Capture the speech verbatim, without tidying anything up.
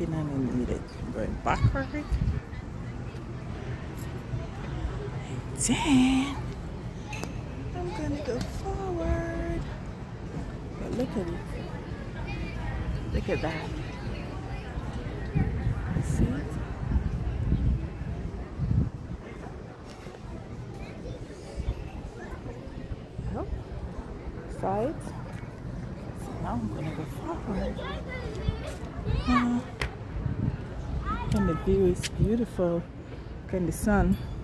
looking and I need it. I'm going backward. Then I'm gonna go forward. But look at it. Look at that. See it? Oh, sides. So now I'm gonna go forward. Uh, and the view is beautiful. And the sun